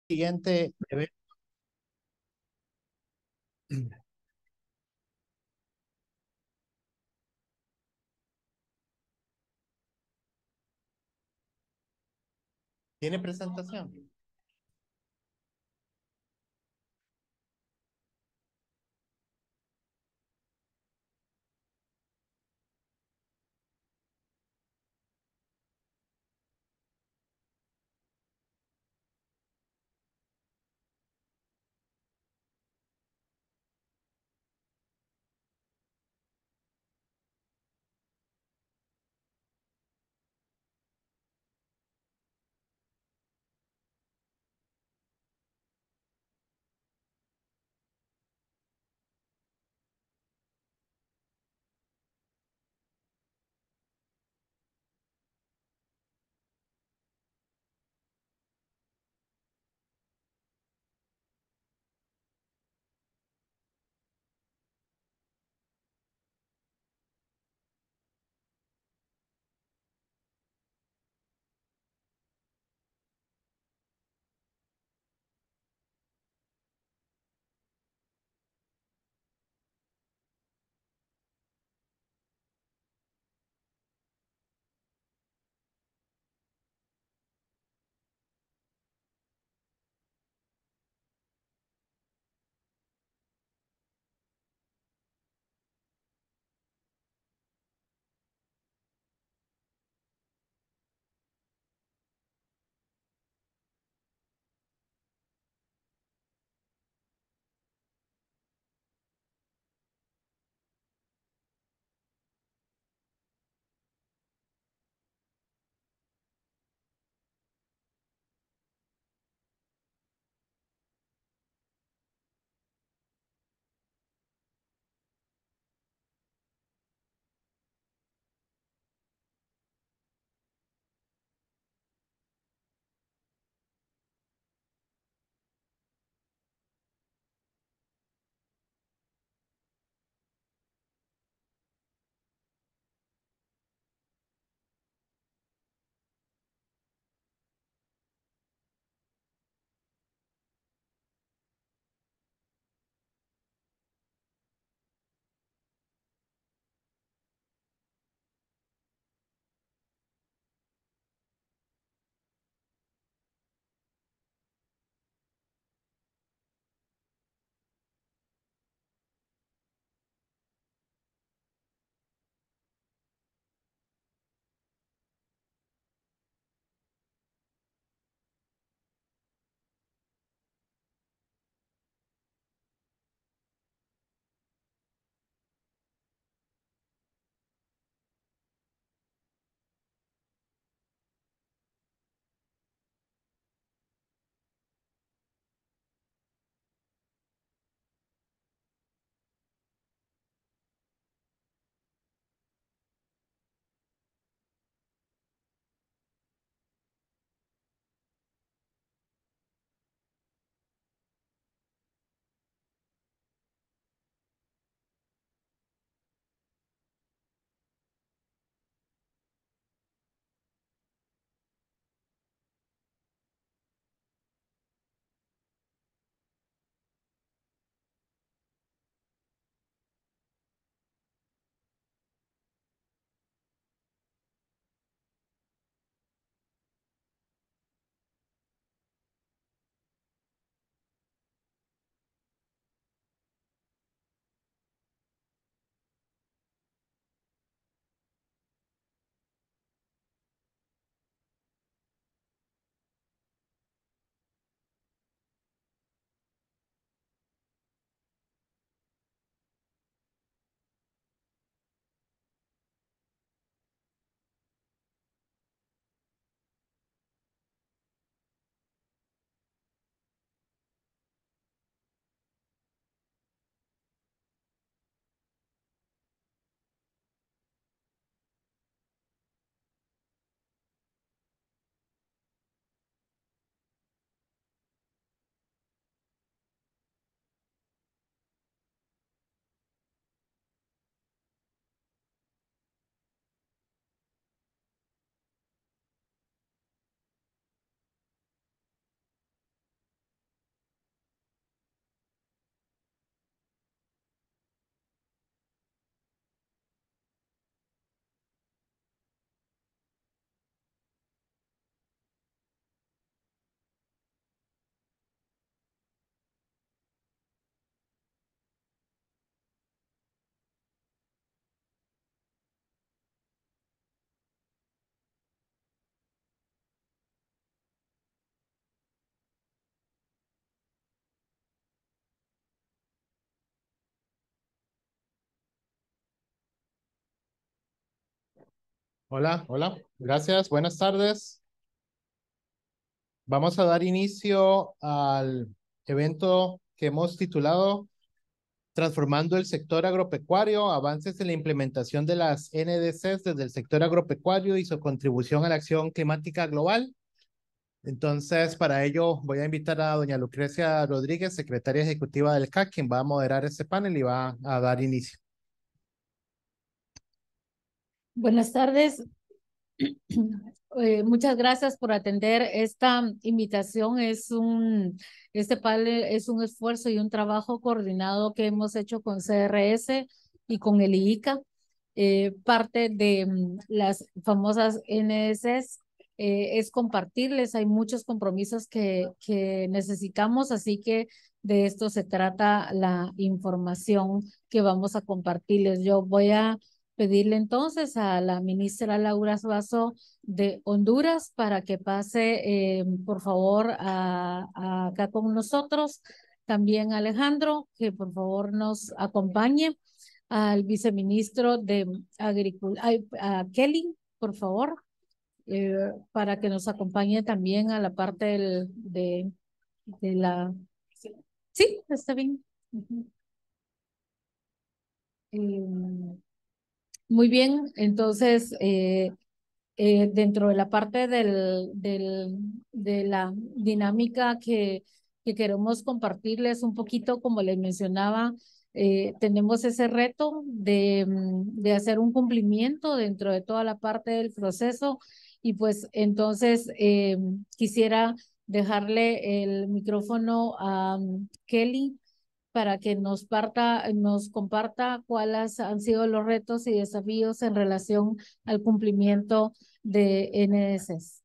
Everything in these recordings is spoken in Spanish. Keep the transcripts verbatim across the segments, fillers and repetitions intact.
Siguiente evento. ¿Tiene presentación? Hola, hola, gracias, buenas tardes. Vamos a dar inicio al evento que hemos titulado Transformando el sector agropecuario, avances en la implementación de las N D Cs desde el sector agropecuario y su contribución a la acción climática global. Entonces, para ello voy a invitar a doña Lucrecia Rodríguez, secretaria ejecutiva del C A C, quien va a moderar este panel y va a dar inicio. Buenas tardes. Eh, muchas gracias por atender esta invitación. Es un, este panel es un esfuerzo y un trabajo coordinado que hemos hecho con C R S y con el I I C A. Eh, parte de mm, las famosas N D Cs eh, es compartirles. Hay muchos compromisos que, que necesitamos, así que de esto se trata la información que vamos a compartirles. Yo voy a pedirle entonces a la ministra Laura Suazo de Honduras para que pase, eh, por favor, a, a acá con nosotros. También Alejandro, que por favor nos acompañe. Al viceministro de Agricultura, a Kelly, por favor, eh, para que nos acompañe también a la parte del, de, de la... Sí, está bien. Uh-huh. eh, muy bien, entonces... Eh, Eh, dentro de la parte del, del, de la dinámica que, que queremos compartirles un poquito, como les mencionaba, eh, tenemos ese reto de, mm, de hacer un cumplimiento dentro de toda la parte del proceso y pues entonces eh, quisiera dejarle el micrófono a um, Kelly para que nos, parta, nos comparta cuáles han sido los retos y desafíos en relación al cumplimiento de N D Cs.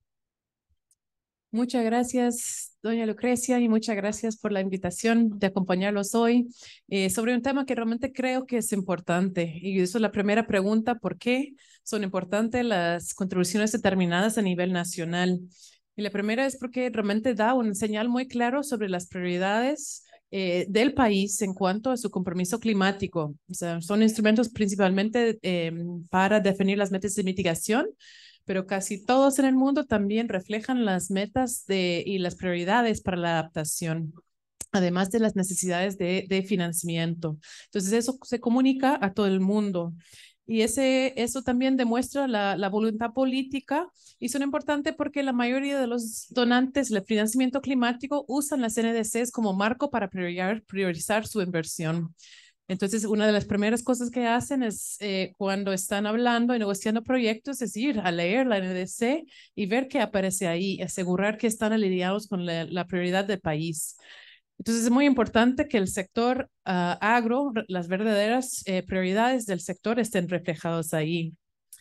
Muchas gracias, doña Lucrecia, y muchas gracias por la invitación de acompañarlos hoy eh, sobre un tema que realmente creo que es importante. Y eso es la primera pregunta: ¿por qué son importantes las contribuciones determinadas a nivel nacional? Y la primera es porque realmente da un señal muy claro sobre las prioridades eh, del país en cuanto a su compromiso climático. O sea, son instrumentos principalmente eh, para definir las metas de mitigación, pero casi todos en el mundo también reflejan las metas de, y las prioridades para la adaptación, además de las necesidades de, de financiamiento. Entonces eso se comunica a todo el mundo. Y ese, eso también demuestra la, la voluntad política, y son importantes porque la mayoría de los donantes del financiamiento climático usan las N D Cs como marco para priorizar, priorizar su inversión. Entonces, una de las primeras cosas que hacen es eh, cuando están hablando y negociando proyectos, es ir a leer la N D C y ver qué aparece ahí, asegurar que están alineados con la, la prioridad del país. Entonces, es muy importante que el sector uh, agro, las verdaderas eh, prioridades del sector estén reflejados ahí.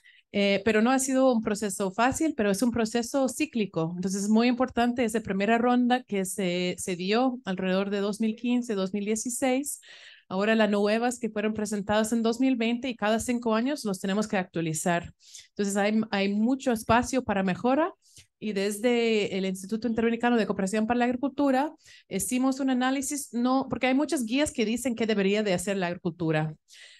Eh, pero no ha sido un proceso fácil, pero es un proceso cíclico. Entonces es muy importante esa primera ronda que se, se dio alrededor de dos mil quince, dos mil dieciséis. Ahora las nuevas que fueron presentadas en dos mil veinte, y cada cinco años los tenemos que actualizar. Entonces hay, hay mucho espacio para mejora, y desde el Instituto Interamericano de Cooperación para la Agricultura hicimos un análisis, no, porque hay muchas guías que dicen qué debería de hacer la agricultura,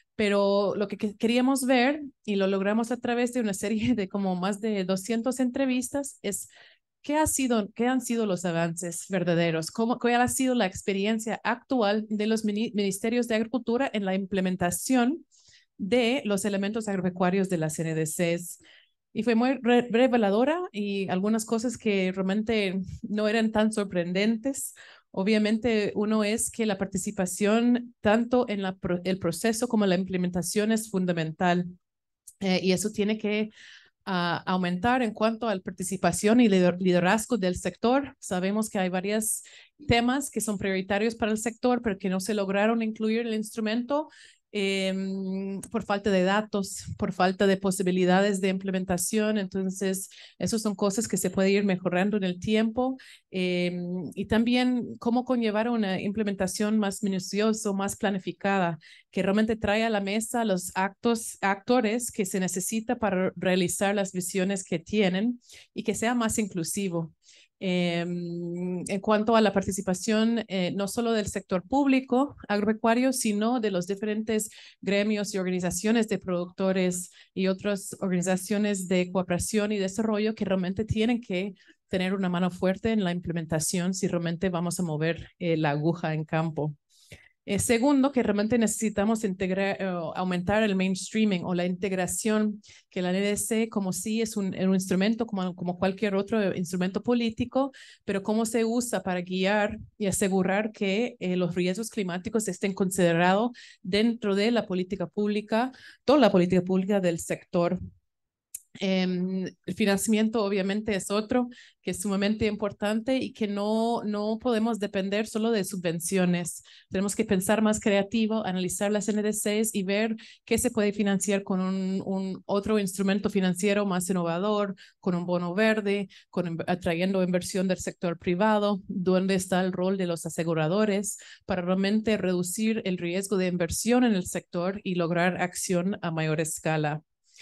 pero lo que queríamos ver, y lo logramos a través de una serie de como más de doscientas entrevistas, es qué, ha sido, qué han sido los avances verdaderos, cómo, cuál ha sido la experiencia actual de los ministerios de Agricultura en la implementación de los elementos agropecuarios de las N D Cs. Y fue muy re reveladora, y algunas cosas que realmente no eran tan sorprendentes. Obviamente, uno es que la participación tanto en la, el proceso como la implementación es fundamental, eh, y eso tiene que uh, aumentar en cuanto a la participación y liderazgo del sector. Sabemos que hay varios temas que son prioritarios para el sector, pero que no se lograron incluir en el instrumento eh, por falta de datos, por falta de posibilidades de implementación. Entonces, esas son cosas que se puede ir mejorando en el tiempo, eh, y también cómo conllevar una implementación más minuciosa, más planificada, que realmente trae a la mesa los actos, actores que se necesita para realizar las visiones que tienen, y que sea más inclusivo. Eh, en cuanto a la participación, eh, no solo del sector público agropecuario, sino de los diferentes gremios y organizaciones de productores y otras organizaciones de cooperación y desarrollo que realmente tienen que tener una mano fuerte en la implementación si realmente vamos a mover eh, la aguja en campo. Eh, segundo, que realmente necesitamos integrar, uh, aumentar el mainstreaming o la integración, que la N D C como sí es un, un instrumento como, como cualquier otro instrumento político, pero cómo se usa para guiar y asegurar que eh, los riesgos climáticos estén considerados dentro de la política pública, toda la política pública del sector. Eh, el financiamiento obviamente es otro que es sumamente importante y que no, no podemos depender solo de subvenciones. Tenemos que pensar más creativo, analizar las N D Cs y ver qué se puede financiar con un, un otro instrumento financiero más innovador, con un bono verde, con, atrayendo inversión del sector privado, dónde está el rol de los aseguradores para realmente reducir el riesgo de inversión en el sector y lograr acción a mayor escala.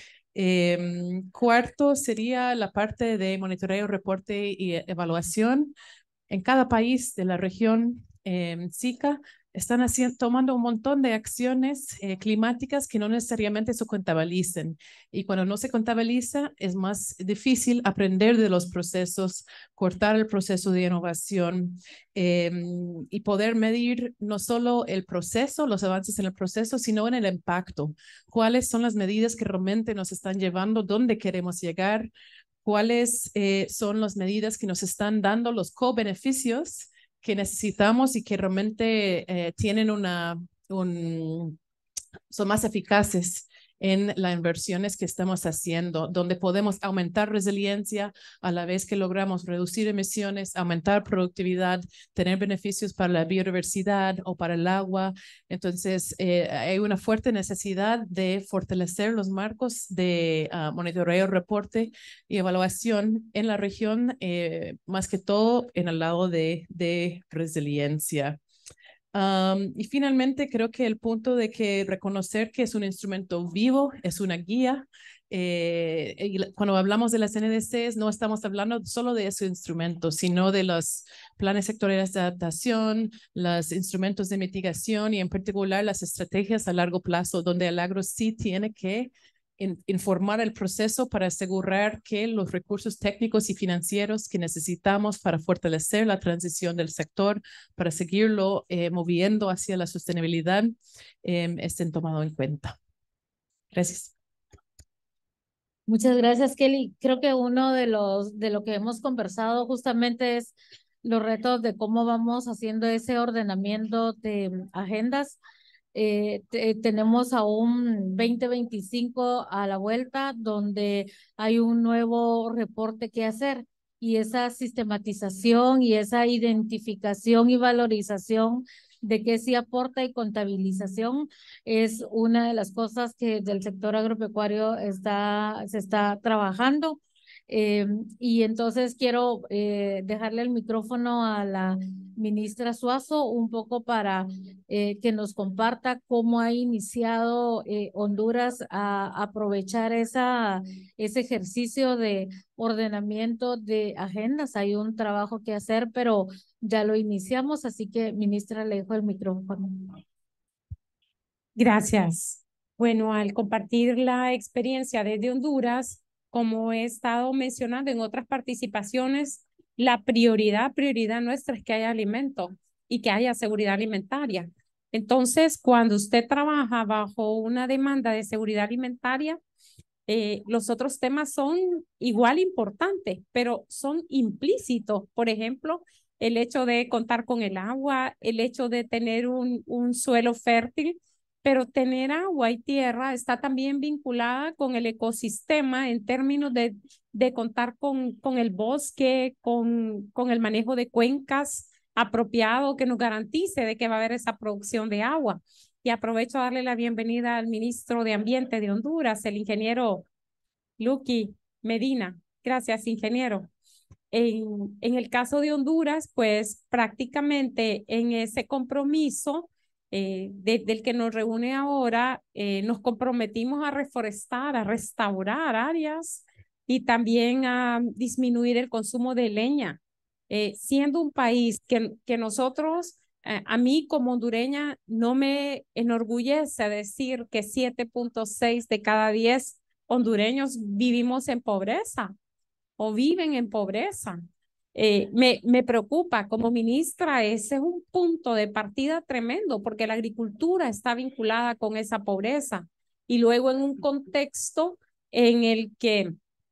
Eh, cuarto sería la parte de monitoreo, reporte y evaluación. En cada país de la región eh, SICA están haciendo, tomando un montón de acciones eh, climáticas que no necesariamente se contabilicen. Y cuando no se contabiliza, es más difícil aprender de los procesos, cortar el proceso de innovación eh, y poder medir no solo el proceso, los avances en el proceso, sino en el impacto. ¿Cuáles son las medidas que realmente nos están llevando? ¿Dónde queremos llegar? ¿Cuáles eh, son las medidas que nos están dando los co-beneficios que necesitamos y que realmente eh, tienen una, un, son más eficaces en las inversiones que estamos haciendo, donde podemos aumentar resiliencia a la vez que logramos reducir emisiones, aumentar productividad, tener beneficios para la biodiversidad o para el agua? Entonces, eh, hay una fuerte necesidad de fortalecer los marcos de uh, monitoreo, reporte y evaluación en la región, eh, más que todo en el lado de, de resiliencia. Um, y finalmente, creo que el punto de que reconocer que es un instrumento vivo, es una guía. Eh, y cuando hablamos de las N D Cs, no estamos hablando solo de ese instrumento, sino de los planes sectoriales de adaptación, los instrumentos de mitigación y en particular las estrategias a largo plazo, donde el agro sí tiene que In, informar el proceso para asegurar que los recursos técnicos y financieros que necesitamos para fortalecer la transición del sector, para seguirlo eh, moviendo hacia la sostenibilidad, eh, estén tomados en cuenta. Gracias. Muchas gracias, Kelly. Creo que uno de los de lo que hemos conversado justamente es los retos de cómo vamos haciendo ese ordenamiento de agendas. Eh, te, tenemos a un veinte veinticinco a la vuelta donde hay un nuevo reporte que hacer y esa sistematización y esa identificación y valorización de qué sí aporta y contabilización es una de las cosas que del sector agropecuario está, se está trabajando. Eh, y entonces quiero eh, dejarle el micrófono a la ministra Suazo un poco para eh, que nos comparta cómo ha iniciado eh, Honduras a aprovechar esa, ese ejercicio de ordenamiento de agendas. Hay un trabajo que hacer, pero ya lo iniciamos, así que ministra, le dejo el micrófono. Gracias. Bueno, al compartir la experiencia desde Honduras, como he estado mencionando en otras participaciones, la prioridad, prioridad nuestra es que haya alimento y que haya seguridad alimentaria. Entonces, cuando usted trabaja bajo una demanda de seguridad alimentaria, eh, los otros temas son igual importantes, pero son implícitos. Por ejemplo, el hecho de contar con el agua, el hecho de tener un, un suelo fértil, pero tener agua y tierra está también vinculada con el ecosistema en términos de, de contar con, con el bosque, con, con el manejo de cuencas apropiado que nos garantice de que va a haber esa producción de agua. Y aprovecho a darle la bienvenida al ministro de Ambiente de Honduras, el ingeniero Lucky Medina. Gracias, ingeniero. En, en el caso de Honduras, pues prácticamente en ese compromiso eh, de, del que nos reúne ahora, eh, nos comprometimos a reforestar, a restaurar áreas y también a disminuir el consumo de leña eh, siendo un país que, que nosotros, eh, a mí como hondureña, no me enorgullece decir que siete punto seis de cada diez hondureños vivimos en pobreza o viven en pobreza. Eh, me, me preocupa como ministra, ese es un punto de partida tremendo porque la agricultura está vinculada con esa pobreza y luego en un contexto en el que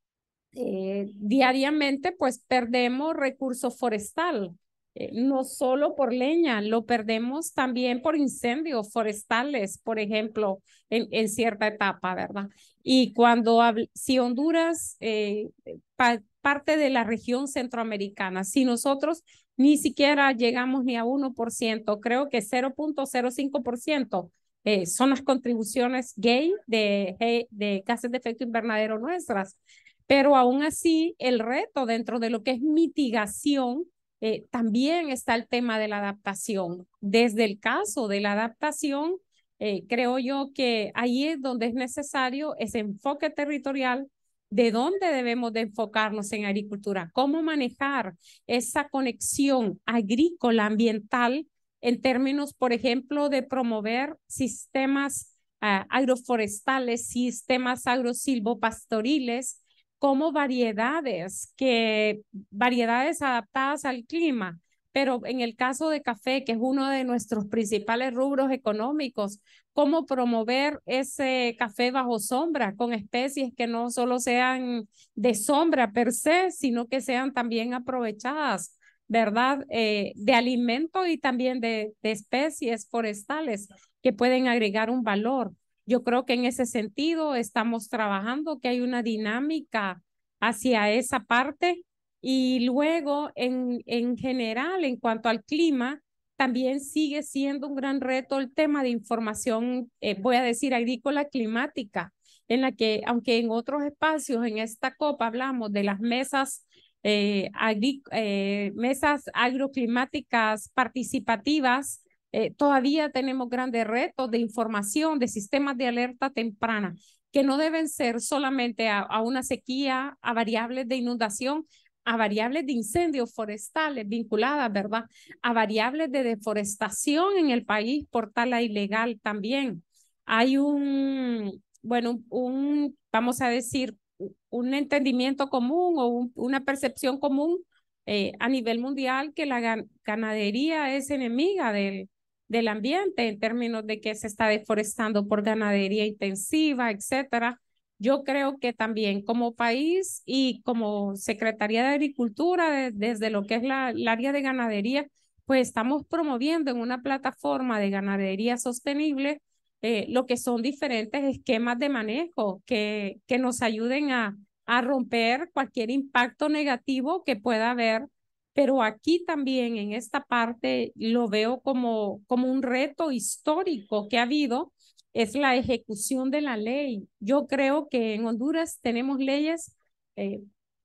eh, diariamente pues perdemos recursos forestal, eh, no solo por leña, lo perdemos también por incendios forestales, por ejemplo, en, en cierta etapa, ¿verdad? Y cuando, si Honduras, eh, pa, parte de la región centroamericana, si nosotros ni siquiera llegamos ni a uno por ciento, creo que cero punto cero cinco por ciento eh, son las contribuciones gay de, de gases de efecto invernadero nuestras. Pero aún así, el reto dentro de lo que es mitigación, eh, también está el tema de la adaptación. Desde el caso de la adaptación, eh, creo yo que ahí es donde es necesario ese enfoque territorial, de dónde debemos de enfocarnos en agricultura, cómo manejar esa conexión agrícola ambiental en términos, por ejemplo, de promover sistemas uh, agroforestales, sistemas agrosilvopastoriles, como variedades, que, variedades adaptadas al clima. Pero en el caso de café, que es uno de nuestros principales rubros económicos, cómo promover ese café bajo sombra con especies que no solo sean de sombra per se, sino que sean también aprovechadas, ¿verdad? Eh, de alimento y también de, de especies forestales que pueden agregar un valor. Yo creo que en ese sentido estamos trabajando, que hay una dinámica hacia esa parte y luego en, en general, en cuanto al clima, también sigue siendo un gran reto el tema de información, eh, voy a decir, agrícola climática, en la que, aunque en otros espacios, en esta COP hablamos de las mesas, eh, agri, eh, mesas agroclimáticas participativas, Eh, todavía tenemos grandes retos de información, de sistemas de alerta temprana, que no deben ser solamente a, a una sequía, a variables de inundación, a variables de incendios forestales vinculadas, ¿verdad? A variables de deforestación en el país por tala ilegal también. Hay un, bueno, un, vamos a decir, un entendimiento común o un, una percepción común eh, a nivel mundial que la gan ganadería es enemiga del del ambiente en términos de que se está deforestando por ganadería intensiva, etcétera. Yo creo que también como país y como Secretaría de Agricultura, de, desde lo que es la, el área de ganadería, pues estamos promoviendo en una plataforma de ganadería sostenible eh, lo que son diferentes esquemas de manejo que, que nos ayuden a, a romper cualquier impacto negativo que pueda haber, pero aquí también en esta parte lo veo como, como un reto histórico que ha habido, es la ejecución de la ley. Yo creo que en Honduras tenemos leyes eh,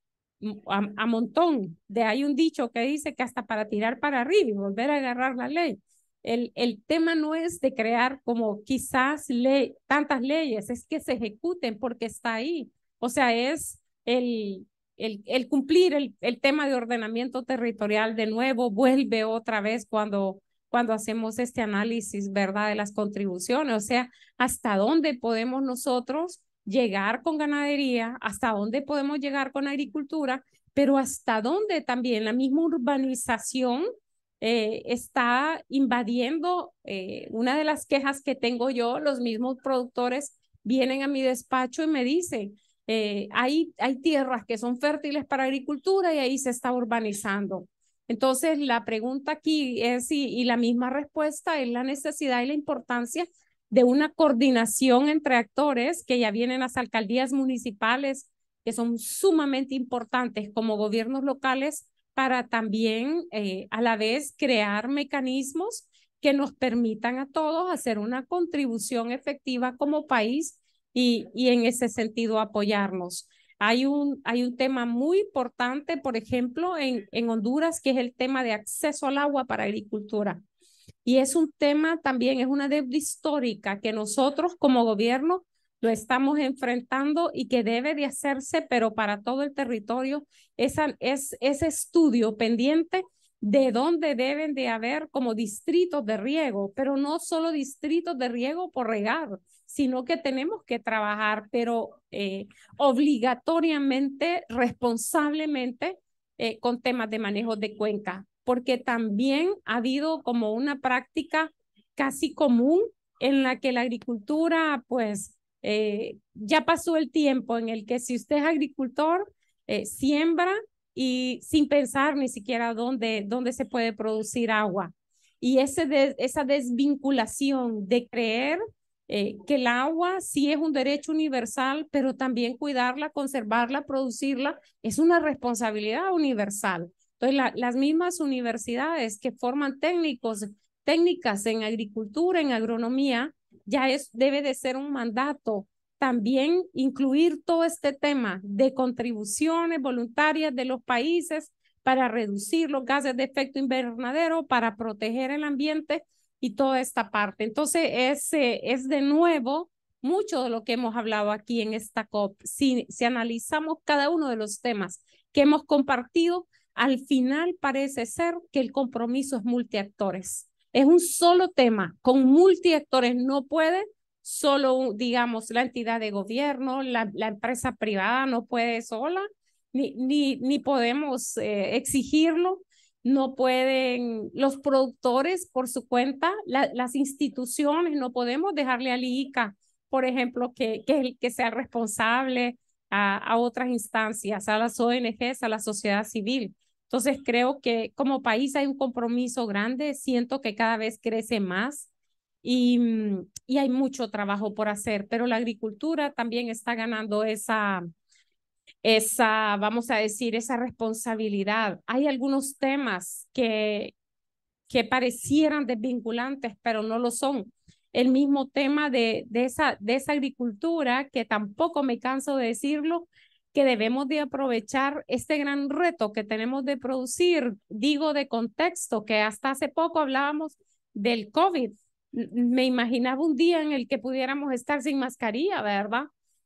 a, a montón. De hay un dicho que dice que hasta para tirar para arriba y volver a agarrar la ley. El, el tema no es de crear como quizás ley, tantas leyes, es que se ejecuten porque está ahí. O sea, es el, el, el cumplir el, el tema de ordenamiento territorial de nuevo, vuelve otra vez cuando, cuando hacemos este análisis, ¿verdad?, de las contribuciones. O sea, hasta dónde podemos nosotros llegar con ganadería, hasta dónde podemos llegar con agricultura, pero hasta dónde también la misma urbanización eh, está invadiendo. Eh, una de las quejas que tengo yo, los mismos productores vienen a mi despacho y me dicen, eh, hay, hay tierras que son fértiles para agricultura y ahí se está urbanizando. Entonces, la pregunta aquí es, y, y la misma respuesta es la necesidad y la importancia de una coordinación entre actores que ya vienen las alcaldías municipales, que son sumamente importantes como gobiernos locales, para también eh, a la vez crear mecanismos que nos permitan a todos hacer una contribución efectiva como país y, y en ese sentido apoyarnos. Hay un, hay un tema muy importante, por ejemplo, en, en Honduras, que es el tema de acceso al agua para agricultura. Y es un tema también, es una deuda histórica que nosotros como gobierno lo estamos enfrentando y que debe de hacerse, pero para todo el territorio, esa, es ese estudio pendiente de dónde deben de haber como distritos de riego, pero no solo distritos de riego por regar, sino que tenemos que trabajar, pero eh, obligatoriamente, responsablemente, eh, con temas de manejo de cuenca, porque también ha habido como una práctica casi común en la que la agricultura, pues, eh, ya pasó el tiempo en el que si usted es agricultor, eh, siembra y sin pensar ni siquiera dónde, dónde se puede producir agua. Y ese de, esa desvinculación de creer eh, que el agua sí es un derecho universal, pero también cuidarla, conservarla, producirla, es una responsabilidad universal. Entonces, la, las mismas universidades que forman técnicos, técnicas en agricultura, en agronomía, ya es, debe de ser un mandato también incluir todo este tema de contribuciones voluntarias de los países para reducir los gases de efecto invernadero, para proteger el ambiente y toda esta parte. Entonces, es, eh, es de nuevo mucho de lo que hemos hablado aquí en esta COP. Si, si analizamos cada uno de los temas que hemos compartido, al final parece ser que el compromiso es multiactores. Es un solo tema con multiactores. No puede solo, digamos, la entidad de gobierno, la, la empresa privada no puede sola, ni, ni, ni podemos eh, exigirlo. No pueden los productores por su cuenta, la, las instituciones, no podemos dejarle al I C A, por ejemplo, que, que, que sea responsable a, a otras instancias, a las O N Ges, a la sociedad civil. Entonces, creo que como país hay un compromiso grande, siento que cada vez crece más y, y hay mucho trabajo por hacer, pero la agricultura también está ganando esa, esa, vamos a decir, esa responsabilidad. Hay algunos temas que, que parecieran desvinculantes, pero no lo son. El mismo tema de, de, esa, de esa agricultura, que tampoco me canso de decirlo, que debemos de aprovechar este gran reto que tenemos de producir, digo de contexto, que hasta hace poco hablábamos del COVID. Me imaginaba un día en el que pudiéramos estar sin mascarilla, ¿verdad?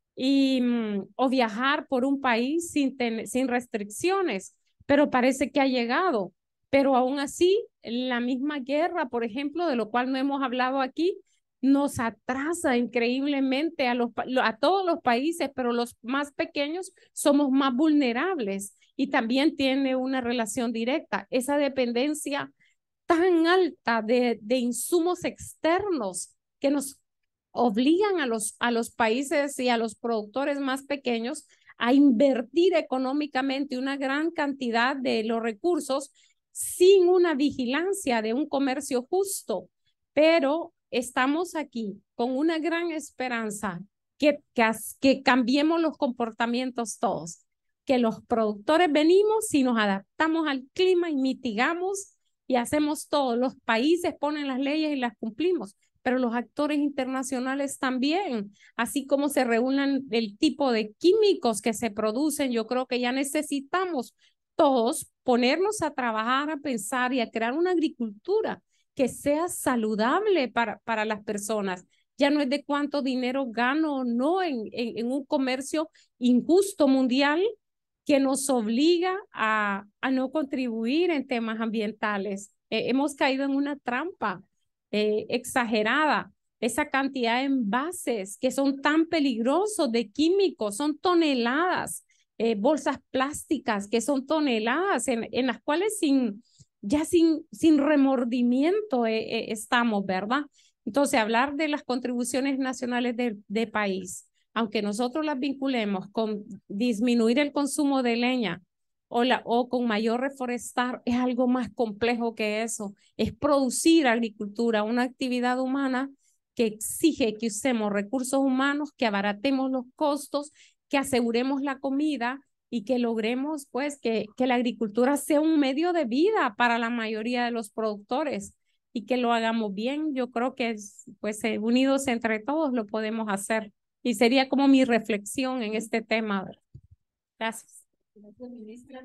Y, mm, o viajar por un país sin, ten, sin restricciones, pero parece que ha llegado. Pero aún así, la misma guerra, por ejemplo, de lo cual no hemos hablado aquí, nos atrasa increíblemente a, los, a todos los países, pero los más pequeños somos más vulnerables y también tiene una relación directa. Esa dependencia tan alta de, de insumos externos que nos obligan a los, a los países y a los productores más pequeños a invertir económicamente una gran cantidad de los recursos sin una vigilancia de un comercio justo. Pero estamos aquí con una gran esperanza que, que, que cambiemos los comportamientos todos, que los productores venimos y nos adaptamos al clima y mitigamos y hacemos todo. Los países ponen las leyes y las cumplimos, pero los actores internacionales también, así como se reúnan el tipo de químicos que se producen, yo creo que ya necesitamos todos ponernos a trabajar, a pensar y a crear una agricultura que sea saludable para, para las personas. Ya no es de cuánto dinero gano o no en, en, en un comercio injusto mundial que nos obliga a, a no contribuir en temas ambientales. Eh, hemos caído en una trampa eh, exagerada. Esa cantidad de envases que son tan peligrosos de químicos, son toneladas, eh, bolsas plásticas que son toneladas en, en las cuales sin, ya sin, sin remordimiento eh, eh, estamos, ¿verdad? Entonces, hablar de las contribuciones nacionales de, de país, aunque nosotros las vinculemos con disminuir el consumo de leña o, la, o con mayor reforestar, es algo más complejo que eso. Es producir agricultura, una actividad humana que exige que usemos recursos humanos, que abaratemos los costos, que aseguremos la comida y que logremos pues que, que la agricultura sea un medio de vida para la mayoría de los productores y que lo hagamos bien. Yo creo que es, pues eh, unidos entre todos lo podemos hacer. Y sería como mi reflexión en este tema. Gracias. Gracias, ministra.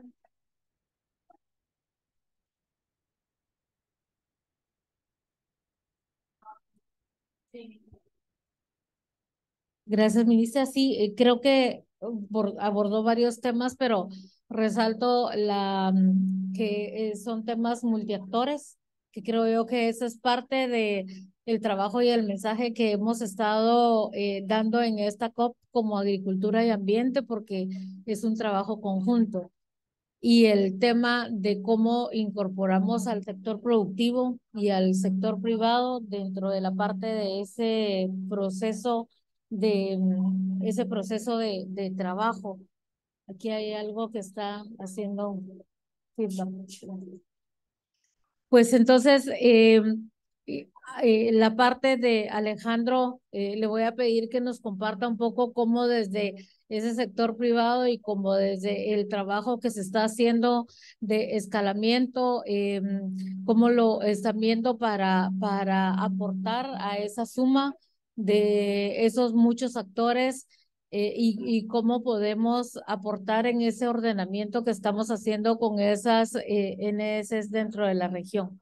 Sí. Gracias, ministra. Sí, eh, creo que por- abordó varios temas, pero resalto la, mm, que eh, son temas multiactores, que creo yo que esa es parte de el trabajo y el mensaje que hemos estado eh, dando en esta COP como agricultura y ambiente, porque es un trabajo conjunto. Y el tema de cómo incorporamos al sector productivo y al sector privado dentro de la parte de ese proceso de mm, ese proceso de, de trabajo. Aquí hay algo que está haciendo feedback. Pues entonces, eh, eh, eh, la parte de Alejandro, eh, le voy a pedir que nos comparta un poco cómo desde ese sector privado y como desde el trabajo que se está haciendo de escalamiento, eh, cómo lo están viendo para, para aportar a esa suma de esos muchos actores, eh, y, y cómo podemos aportar en ese ordenamiento que estamos haciendo con esas eh, N S s dentro de la región.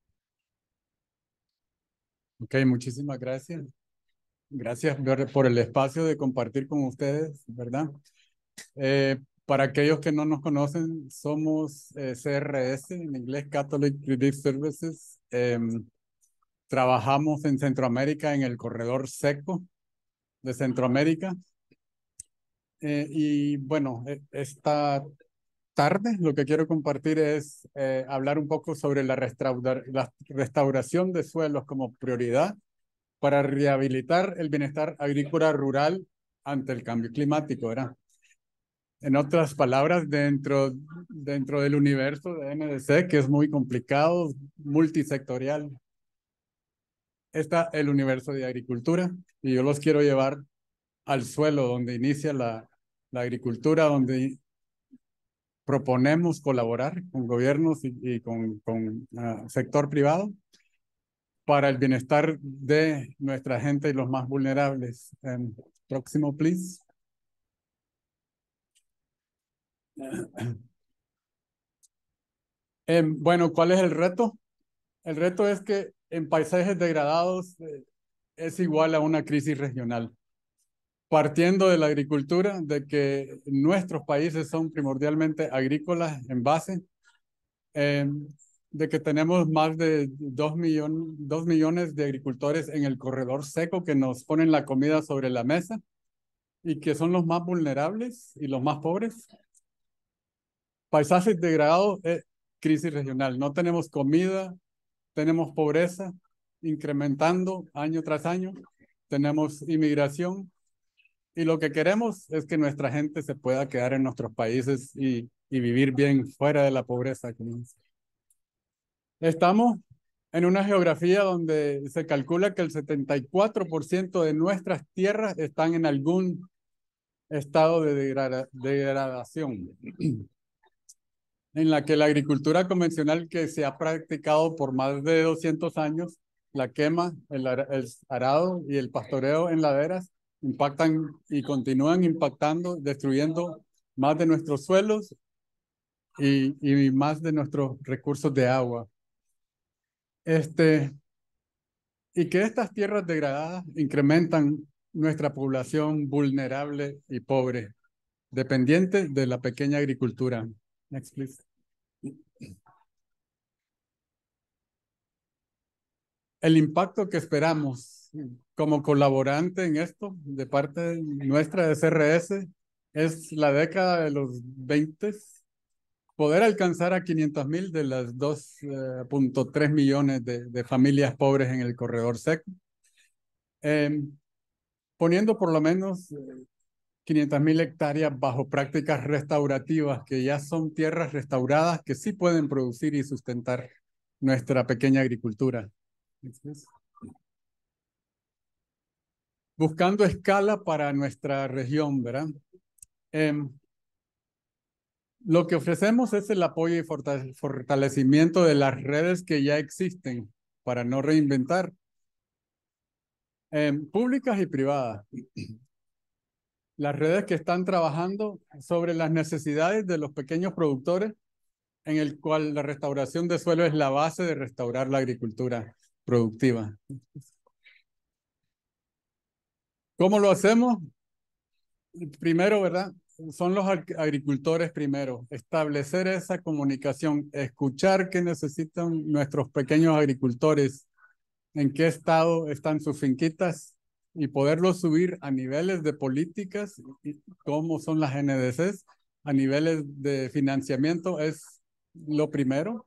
Ok, muchísimas gracias. Gracias ver- por el espacio de compartir con ustedes, ¿verdad? Eh, para aquellos que no nos conocen, somos eh, C R S, en inglés Catholic Relief Services. Em, trabajamos en Centroamérica, en el corredor seco de Centroamérica. Eh, y bueno, e- esta tarde lo que quiero compartir es eh, hablar un poco sobre la, restaurar, la restauración de suelos como prioridad para rehabilitar el bienestar agrícola rural ante el cambio climático, ¿verdad? En otras palabras, dentro, dentro del universo de N D C, que es muy complicado, multisectorial, está el universo de agricultura y yo los quiero llevar al suelo donde inicia la, la agricultura, donde proponemos colaborar con gobiernos y, y con, con uh, sector privado para el bienestar de nuestra gente y los más vulnerables. Um, próximo, please. Um, bueno, ¿cuál es el reto? El reto es que en paisajes degradados eh, es igual a una crisis regional. Partiendo de la agricultura, de que nuestros países son primordialmente agrícolas en base, eh, de que tenemos más de dos, millon, dos millones de agricultores en el corredor seco que nos ponen la comida sobre la mesa y que son los más vulnerables y los más pobres. Paisajes degradados, eh, crisis regional. No tenemos comida, tenemos pobreza incrementando año tras año, tenemos inmigración y lo que queremos es que nuestra gente se pueda quedar en nuestros países y, y vivir bien fuera de la pobreza. Estamos en una geografía donde se calcula que el setenta y cuatro por ciento de nuestras tierras están en algún estado de degrada, degradación, en la que la agricultura convencional que se ha practicado por más de doscientos años, la quema, el, el arado y el pastoreo en laderas, impactan y continúan impactando, destruyendo más de nuestros suelos y, y más de nuestros recursos de agua. Este, y que estas tierras degradadas incrementan nuestra población vulnerable y pobre, dependiente de la pequeña agricultura. Next, please. El impacto que esperamos como colaborante en esto, de parte nuestra de C R S, es la década de los veinte, poder alcanzar a quinientos mil de las dos punto tres millones de, de familias pobres en el corredor seco, eh, poniendo por lo menos quinientas mil hectáreas bajo prácticas restaurativas, que ya son tierras restauradas que sí pueden producir y sustentar nuestra pequeña agricultura. Buscando escala para nuestra región, ¿verdad? Eh, lo que ofrecemos es el apoyo y fortalecimiento de las redes que ya existen para no reinventar, eh, públicas y privadas. Las redes que están trabajando sobre las necesidades de los pequeños productores, en el cual la restauración de suelo es la base de restaurar la agricultura productiva. ¿Cómo lo hacemos? Primero, ¿verdad? Son los agricultores primero. Establecer esa comunicación, escuchar qué necesitan nuestros pequeños agricultores, en qué estado están sus finquitas y poderlos subir a niveles de políticas, y cómo son las N D Cs, a niveles de financiamiento es lo primero.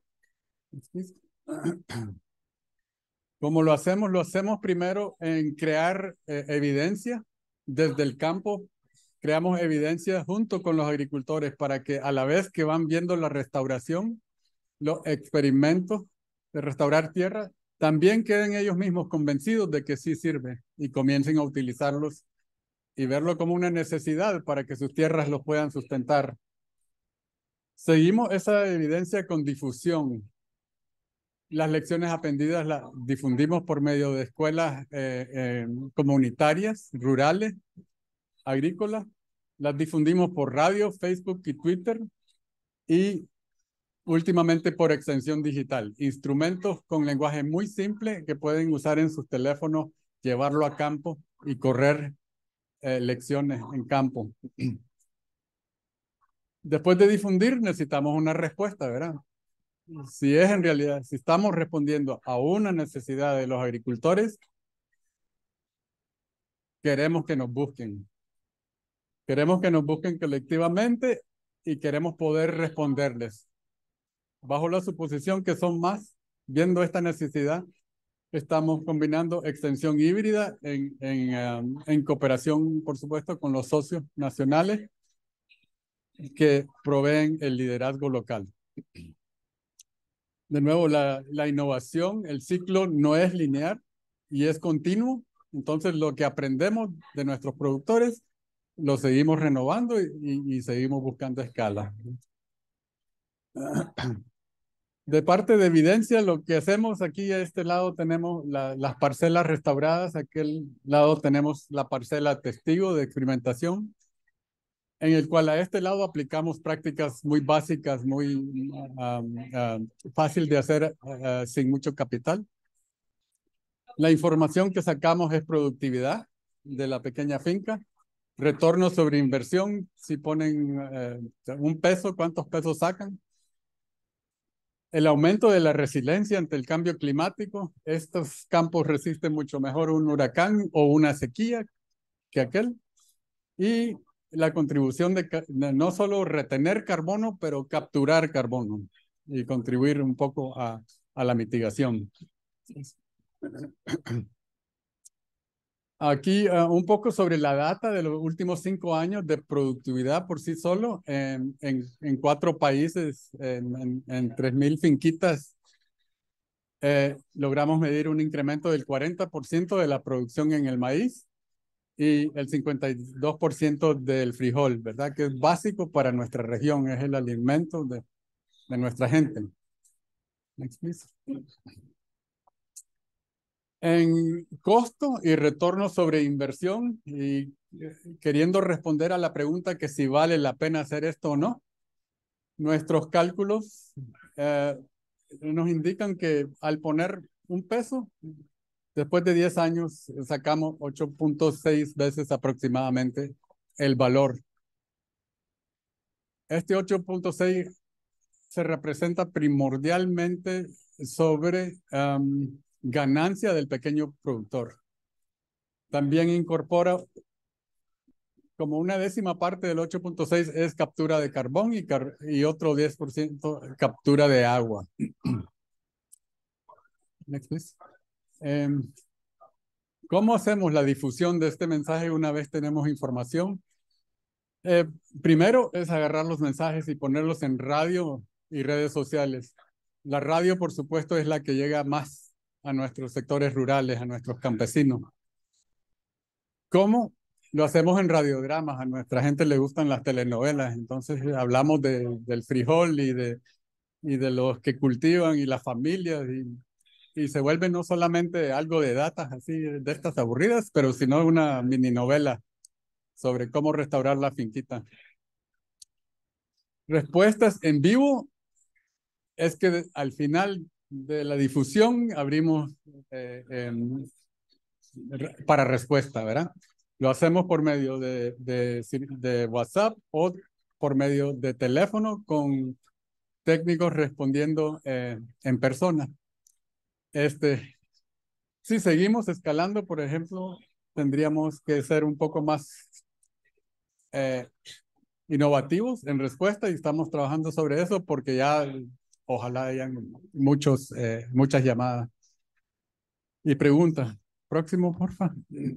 ¿Cómo lo hacemos? Lo hacemos primero en crear eh, evidencia desde el campo. Creamos evidencia junto con los agricultores para que a la vez que van viendo la restauración, los experimentos de restaurar tierra, también queden ellos mismos convencidos de que sí sirve y comiencen a utilizarlos y verlo como una necesidad para que sus tierras los puedan sustentar. Seguimos esa evidencia con difusión. Las lecciones aprendidas las difundimos por medio de escuelas eh, eh, comunitarias, rurales, agrícolas. Las difundimos por radio, Facebook y Twitter. Y últimamente por extensión digital. Instrumentos con lenguaje muy simple que pueden usar en sus teléfonos, llevarlo a campo y correr eh, lecciones en campo. Después de difundir, necesitamos una respuesta, ¿verdad? Si es en realidad, si estamos respondiendo a una necesidad de los agricultores, queremos que nos busquen. Queremos que nos busquen colectivamente y queremos poder responderles. Bajo la suposición que son más, viendo esta necesidad, estamos combinando extensión híbrida en, en, um, en cooperación, por supuesto, con los socios nacionales que proveen el liderazgo local. De nuevo, la, la innovación, el ciclo no es lineal y es continuo. Entonces, lo que aprendemos de nuestros productores, lo seguimos renovando y, y, y seguimos buscando escala. De parte de evidencia, lo que hacemos aquí a este lado tenemos la, las parcelas restauradas, a aquel lado tenemos la parcela testigo de experimentación, en el cual a este lado aplicamos prácticas muy básicas, muy um, uh, fácil de hacer uh, sin mucho capital. La información que sacamos es productividad de la pequeña finca, retorno sobre inversión, si ponen uh, un peso, ¿cuántos pesos sacan? El aumento de la resiliencia ante el cambio climático. Estos campos resisten mucho mejor un huracán o una sequía que aquel. Y la contribución de, de no solo retener carbono, pero capturar carbono y contribuir un poco a, a la mitigación. Aquí uh, un poco sobre la data de los últimos cinco años de productividad por sí solo en, en, en cuatro países, en, en, en tres mil finquitas. Eh, logramos medir un incremento del cuarenta por ciento de la producción en el maíz y el cincuenta y dos por ciento del frijol, ¿verdad? Que es básico para nuestra región, es el alimento de, de nuestra gente. Next, please. En costo y retorno sobre inversión y queriendo responder a la pregunta que si vale la pena hacer esto o no, nuestros cálculos eh, nos indican que al poner un peso, después de diez años sacamos ocho punto seis veces aproximadamente el valor. Este ocho punto seis se representa primordialmente sobre um, ganancia del pequeño productor. También incorpora como una décima parte del ocho punto seis es captura de carbón y, car y otro diez por ciento captura de agua. Next, please. Um, ¿Cómo hacemos la difusión de este mensaje una vez tenemos información? Eh, primero es agarrar los mensajes y ponerlos en radio y redes sociales. La radio, por supuesto, es la que llega más a nuestros sectores rurales, a nuestros campesinos. ¿Cómo? Lo hacemos en radiodramas. A nuestra gente le gustan las telenovelas. Entonces hablamos de, del frijol y de, y de los que cultivan y las familias. Y, y se vuelve no solamente algo de datas así, de estas aburridas, pero sino una mini novela sobre cómo restaurar la finquita. Respuestas en vivo es que al final de la difusión abrimos eh, eh, para respuesta, ¿verdad? Lo hacemos por medio de, de, de WhatsApp o por medio de teléfono con técnicos respondiendo eh, en persona. Este, si seguimos escalando, por ejemplo, tendríamos que ser un poco más eh, innovativos en respuesta y estamos trabajando sobre eso porque ya ojalá hayan muchos, eh, muchas llamadas y preguntas. Próximo, porfa.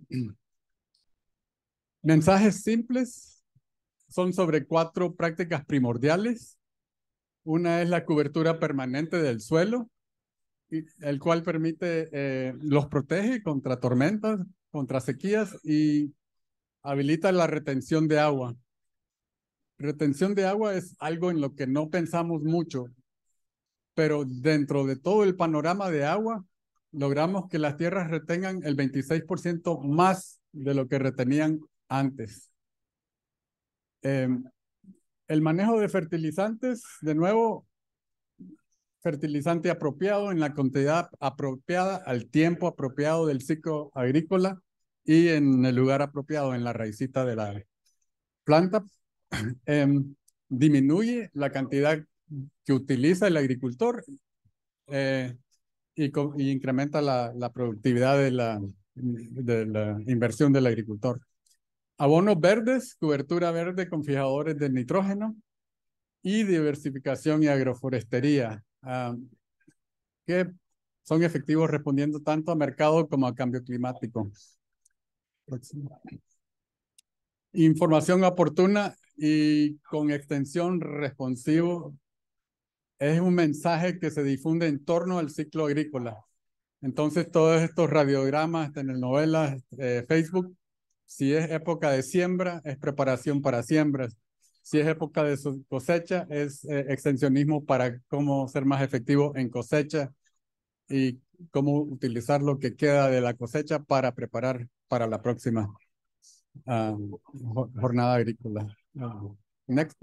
Mensajes simples son sobre cuatro prácticas primordiales. Una es la cobertura permanente del suelo, el cual permite, eh, los protege contra tormentas, contra sequías y habilita la retención de agua. Retención de agua es algo en lo que no pensamos mucho, pero dentro de todo el panorama de agua, logramos que las tierras retengan el veintiséis por ciento más de lo que retenían antes. Eh, el manejo de fertilizantes, de nuevo, fertilizante apropiado en la cantidad apropiada, al tiempo apropiado del ciclo agrícola y en el lugar apropiado, en la raicita de la planta. Eh, disminuye la cantidad que utiliza el agricultor eh, y, y incrementa la, la productividad de la, de la inversión del agricultor. Abonos verdes, cobertura verde con fijadores de nitrógeno y diversificación y agroforestería, uh, que son efectivos respondiendo tanto a mercado como a cambio climático. Próximo. Información oportuna y con extensión responsivo es un mensaje que se difunde en torno al ciclo agrícola. Entonces, todos estos radiogramas, telenovelas, eh, Facebook, si es época de siembra, es preparación para siembras. Si es época de cosecha, es eh, extensionismo para cómo ser más efectivo en cosecha y cómo utilizar lo que queda de la cosecha para preparar para la próxima uh, jornada agrícola. Uh, next.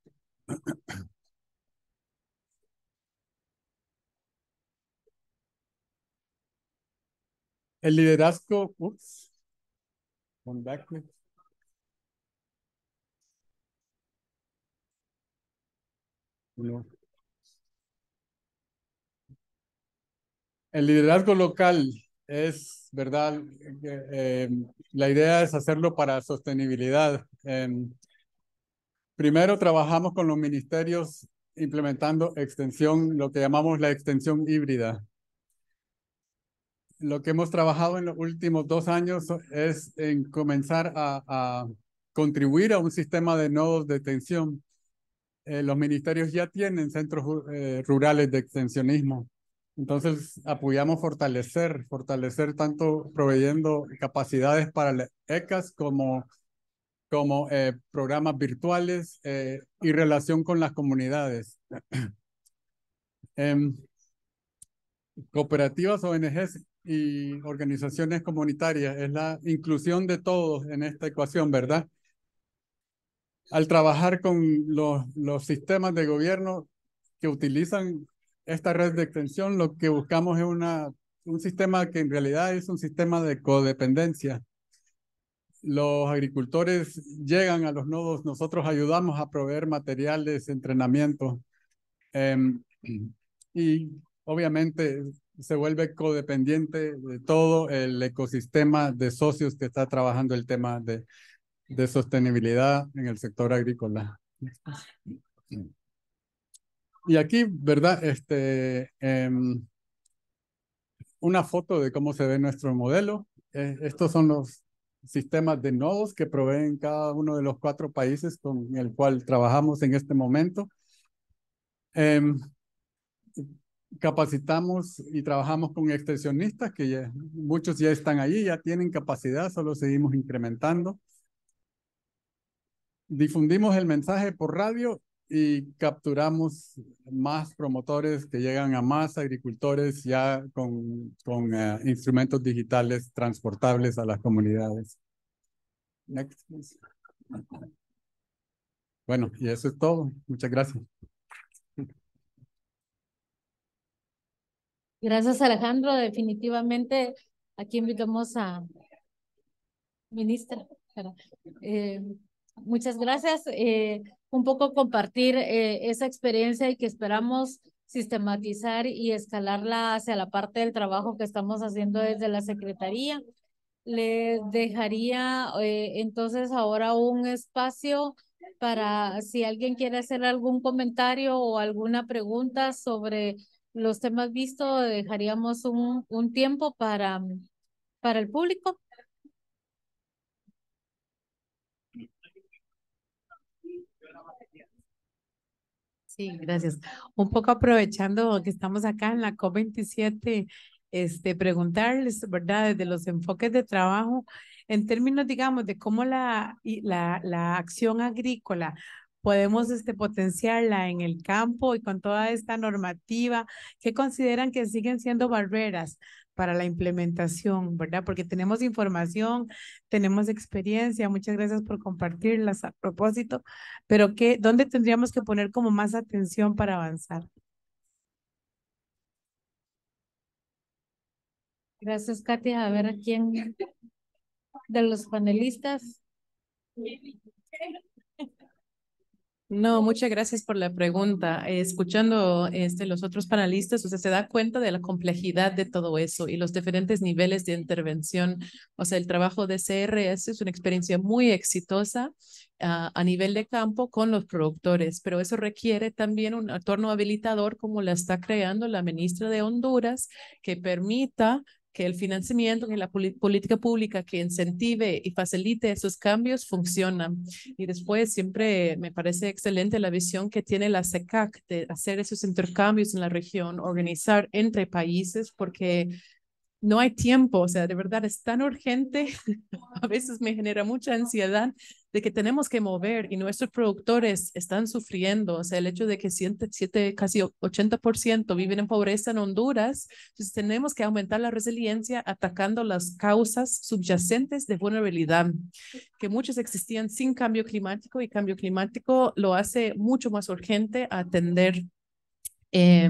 El liderazgo, ups, one back, please. No. El liderazgo local es, ¿verdad? Eh, eh, la idea es hacerlo para sostenibilidad. Eh, primero trabajamos con los ministerios implementando extensión, lo que llamamos la extensión híbrida. Lo que hemos trabajado en los últimos dos años es en comenzar a, a contribuir a un sistema de nodos de extensión. Eh, los ministerios ya tienen centros eh, rurales de extensionismo. Entonces, apoyamos fortalecer, fortalecer tanto proveyendo capacidades para las E C As como, como eh, programas virtuales eh, y relación con las comunidades. eh, cooperativas, O N Ges y organizaciones comunitarias. Es la inclusión de todos en esta ecuación, ¿verdad? Al trabajar con los, los sistemas de gobierno que utilizan esta red de extensión, lo que buscamos es una, un sistema que en realidad es un sistema de codependencia. Los agricultores llegan a los nodos, nosotros ayudamos a proveer materiales, entrenamiento, eh, y obviamente se vuelve codependiente de todo el ecosistema de socios que está trabajando el tema de, de sostenibilidad en el sector agrícola. Y aquí, ¿verdad? Este, eh, una foto de cómo se ve nuestro modelo. Eh, estos son los sistemas de nodos que proveen cada uno de los cuatro países con el cual trabajamos en este momento. Eh, capacitamos y trabajamos con extensionistas que ya, muchos ya están allí, ya tienen capacidad, solo seguimos incrementando. Difundimos el mensaje por radio y capturamos más promotores que llegan a más agricultores ya con, con uh, instrumentos digitales transportables a las comunidades. Next, please. Bueno, y eso es todo. Muchas gracias. Gracias, Alejandro. Definitivamente aquí invitamos a Ministra, eh, muchas gracias. Eh, un poco compartir eh, esa experiencia y que esperamos sistematizar y escalarla hacia la parte del trabajo que estamos haciendo desde la Secretaría. Les dejaría eh, entonces ahora un espacio para si alguien quiere hacer algún comentario o alguna pregunta sobre los temas vistos, dejaríamos un, un tiempo para, para el público. Sí, gracias. Un poco aprovechando que estamos acá en la COP veintisiete, este, preguntarles, ¿verdad? Desde los enfoques de trabajo, en términos, digamos, de cómo la, y la, la acción agrícola podemos este, potenciarla en el campo y con toda esta normativa, ¿qué consideran que siguen siendo barreras para la implementación, ¿verdad? Porque tenemos información, tenemos experiencia. Muchas gracias por compartirlas a propósito. Pero ¿qué, dónde tendríamos que poner como más atención para avanzar? Gracias, Katia. A ver a quién de los panelistas. No, muchas gracias por la pregunta. Eh, escuchando este, los otros panelistas, o sea, se da cuenta de la complejidad de todo eso y los diferentes niveles de intervención. O sea, el trabajo de C R S es una experiencia muy exitosa uh, a nivel de campo con los productores, pero eso requiere también un entorno habilitador como la está creando la ministra de Honduras, que permita que el financiamiento, que la política pública que incentive y facilite esos cambios funciona. Y después siempre me parece excelente la visión que tiene la C E C A C de hacer esos intercambios en la región, organizar entre países, porque no hay tiempo, o sea, de verdad es tan urgente, a veces me genera mucha ansiedad de que tenemos que mover y nuestros productores están sufriendo, o sea, el hecho de que siete, siete, casi ochenta por ciento viven en pobreza en Honduras, entonces tenemos que aumentar la resiliencia atacando las causas subyacentes de vulnerabilidad, que muchas existían sin cambio climático y cambio climático lo hace mucho más urgente atender. Eh,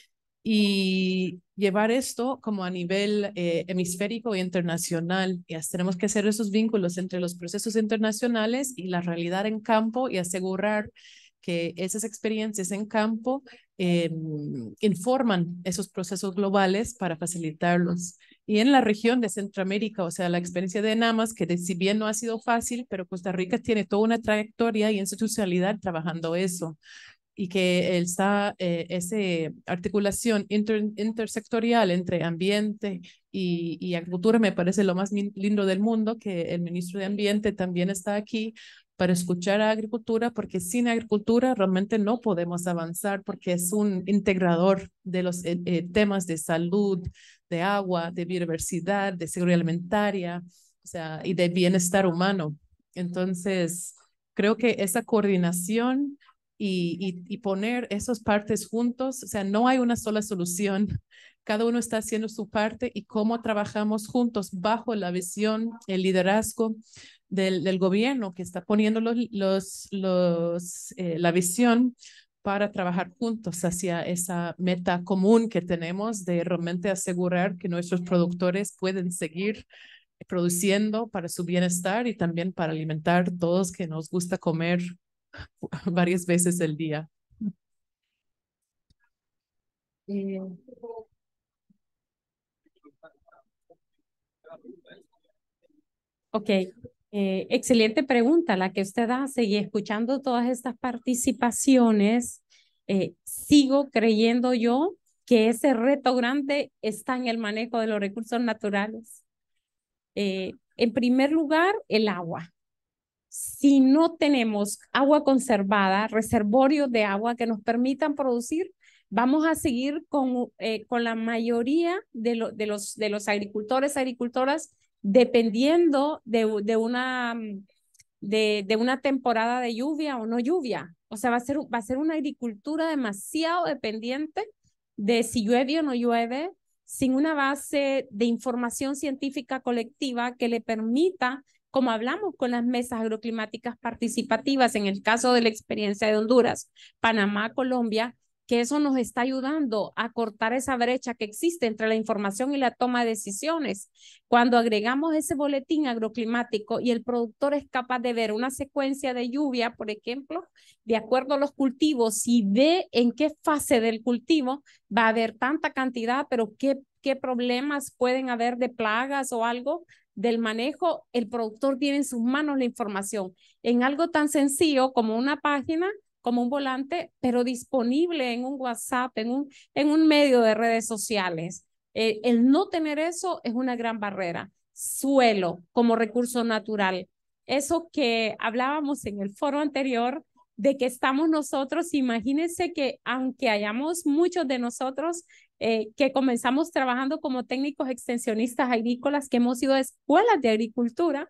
y llevar esto como a nivel eh, hemisférico e internacional. Y tenemos que hacer esos vínculos entre los procesos internacionales y la realidad en campo y asegurar que esas experiencias en campo eh, informan esos procesos globales para facilitarlos. Y en la región de Centroamérica, o sea, la experiencia de NAMAS, que de, si bien no ha sido fácil, pero Costa Rica tiene toda una trayectoria y institucionalidad trabajando eso. Y que esa eh, ese articulación inter, intersectorial entre ambiente y, y agricultura me parece lo más lindo del mundo, que el ministro de Ambiente también está aquí para escuchar a agricultura, porque sin agricultura realmente no podemos avanzar, porque es un integrador de los eh, eh, temas de salud, de agua, de biodiversidad, de seguridad alimentaria, o sea, y de bienestar humano. Entonces, creo que esa coordinación y, y, y poner esas partes juntos, o sea, no hay una sola solución. Cada uno está haciendo su parte y cómo trabajamos juntos bajo la visión, el liderazgo del, del gobierno que está poniendo los, los, los, eh, la visión para trabajar juntos hacia esa meta común que tenemos de realmente asegurar que nuestros productores pueden seguir produciendo para su bienestar y también para alimentar a todos que nos gusta comer varias veces al día. Eh, Ok, eh, excelente pregunta la que usted hace y escuchando todas estas participaciones, eh, sigo creyendo yo que ese reto grande está en el manejo de los recursos naturales. Eh, en primer lugar, el agua. Si no tenemos agua conservada, reservorios de agua que nos permitan producir, vamos a seguir con, eh, con la mayoría de, lo, de, los, de los agricultores, agricultoras, dependiendo de, de, una, de, de una temporada de lluvia o no lluvia. O sea, va a ser, va a ser una agricultura demasiado dependiente de si llueve o no llueve, sin una base de información científica colectiva que le permita, como hablamos con las mesas agroclimáticas participativas, en el caso de la experiencia de Honduras, Panamá, Colombia, que eso nos está ayudando a cortar esa brecha que existe entre la información y la toma de decisiones. Cuando agregamos ese boletín agroclimático y el productor es capaz de ver una secuencia de lluvia, por ejemplo, de acuerdo a los cultivos, si ve en qué fase del cultivo va a haber tanta cantidad, pero qué, qué problemas pueden haber de plagas o algo del manejo, el productor tiene en sus manos la información en algo tan sencillo como una página, como un volante, pero disponible en un WhatsApp, en un, en un medio de redes sociales. Eh, el no tener eso es una gran barrera. Suelo como recurso natural. Eso que hablábamos en el foro anterior, de que estamos nosotros, imagínense que aunque hayamos muchos de nosotros eh, que comenzamos trabajando como técnicos extensionistas agrícolas, que hemos ido a escuelas de agricultura,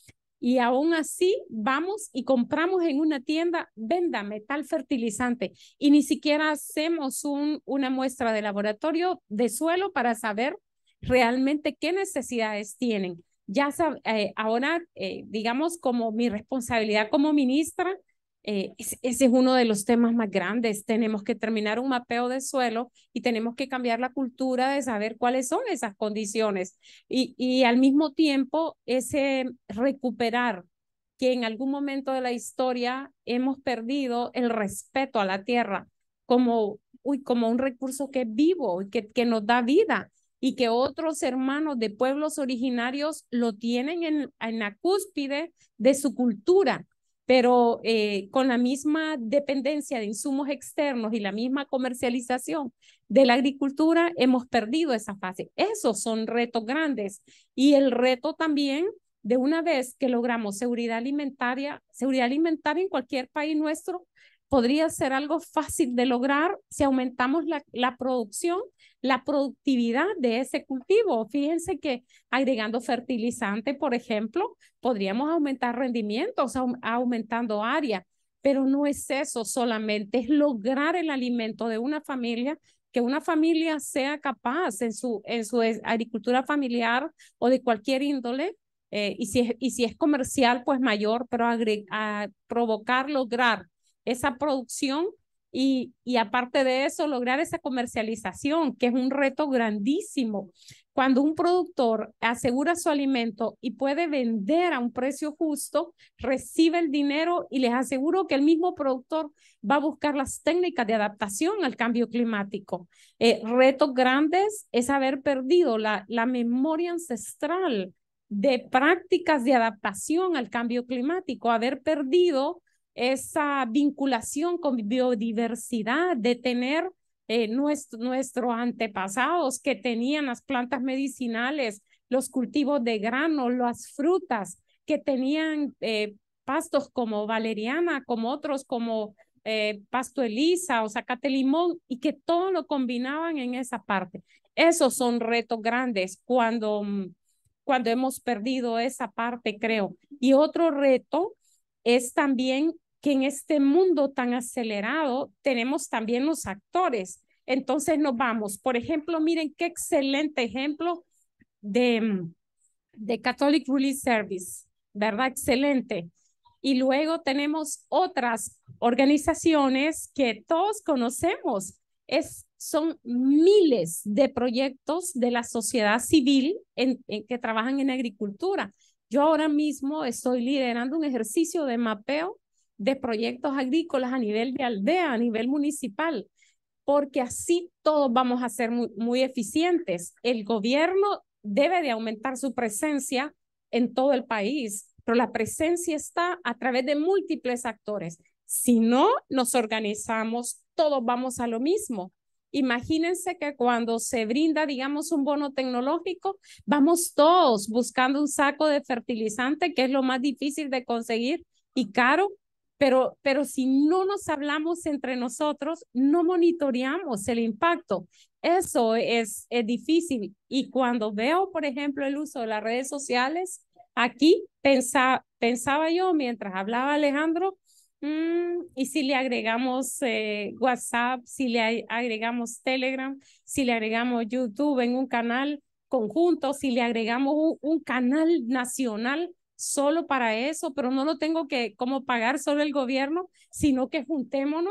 y aún así vamos y compramos en una tienda, véndame tal fertilizante, y ni siquiera hacemos un, una muestra de laboratorio de suelo para saber realmente qué necesidades tienen. Ya sab, eh, ahora, eh, digamos, como mi responsabilidad como ministra, eh, ese, ese es uno de los temas más grandes. Tenemos que terminar un mapeo de suelo y tenemos que cambiar la cultura de saber cuáles son esas condiciones. Y, y al mismo tiempo, ese recuperar que en algún momento de la historia hemos perdido el respeto a la tierra como, uy, como un recurso que es vivo y que, que nos da vida, y que otros hermanos de pueblos originarios lo tienen en, en la cúspide de su cultura, pero eh, con la misma dependencia de insumos externos y la misma comercialización de la agricultura, hemos perdido esa fase. Esos son retos grandes. Y el reto también de una vez que logramos seguridad alimentaria, seguridad alimentaria en cualquier país nuestro, podría ser algo fácil de lograr si aumentamos la, la producción, la productividad de ese cultivo. Fíjense que agregando fertilizante, por ejemplo, podríamos aumentar rendimientos, aumentando área, pero no es eso solamente, es lograr el alimento de una familia, que una familia sea capaz en su, en su agricultura familiar o de cualquier índole, eh, y, si es, y si es comercial, pues mayor, pero a provocar, lograr esa producción y, y aparte de eso, lograr esa comercialización, que es un reto grandísimo. Cuando un productor asegura su alimento y puede vender a un precio justo, recibe el dinero, y les aseguro que el mismo productor va a buscar las técnicas de adaptación al cambio climático. Eh, retos grandes es haber perdido la, la memoria ancestral de prácticas de adaptación al cambio climático, haber perdido esa vinculación con biodiversidad, de tener eh, nuestro, nuestros antepasados que tenían las plantas medicinales, los cultivos de grano, las frutas, que tenían eh, pastos como valeriana, como otros como eh, pasto elisa o zacate limón, y que todo lo combinaban en esa parte. Esos son retos grandes cuando, cuando hemos perdido esa parte, creo. Y otro reto es también que en este mundo tan acelerado tenemos también los actores. Entonces nos vamos, por ejemplo, miren qué excelente ejemplo de, de Catholic Relief Service, ¿verdad? Excelente. Y luego tenemos otras organizaciones que todos conocemos. Es, son miles de proyectos de la sociedad civil en, en, que trabajan en agricultura. Yo ahora mismo estoy liderando un ejercicio de mapeo de proyectos agrícolas a nivel de aldea, a nivel municipal, porque así todos vamos a ser muy, muy eficientes. El gobierno debe de aumentar su presencia en todo el país, pero la presencia está a través de múltiples actores. Si no nos organizamos, todos vamos a lo mismo. Imagínense que cuando se brinda, digamos, un bono tecnológico, vamos todos buscando un saco de fertilizante, que es lo más difícil de conseguir y caro, pero, pero si no nos hablamos entre nosotros, no monitoreamos el impacto. Eso es, es difícil. Y cuando veo, por ejemplo, el uso de las redes sociales, aquí pensa, pensaba yo mientras hablaba Alejandro, mmm, y si le agregamos eh, WhatsApp, si le agregamos Telegram, si le agregamos YouTube en un canal conjunto, si le agregamos un, un canal nacional solo para eso, pero no lo tengo que como pagar solo el gobierno, sino que juntémonos